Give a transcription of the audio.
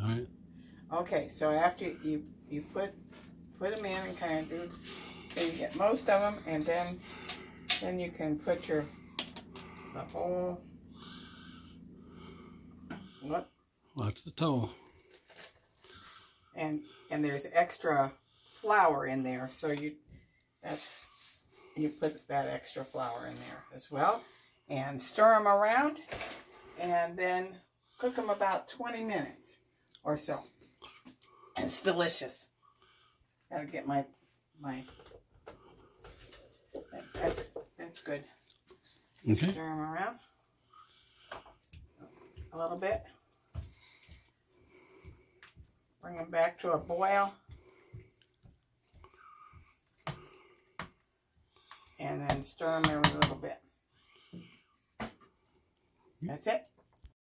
right. Okay, so after you put them in and kind of do, so you get most of them, and then you can put the whole. What? Watch the toe. And there's extra flour in there, so you put that extra flour in there as well, and stir them around, and then cook them about 20 minutes or so. And it's delicious. Gotta get my that's good. Okay. Stir them around a little bit. Bring them back to a boil. And then stir them every little bit. That's it.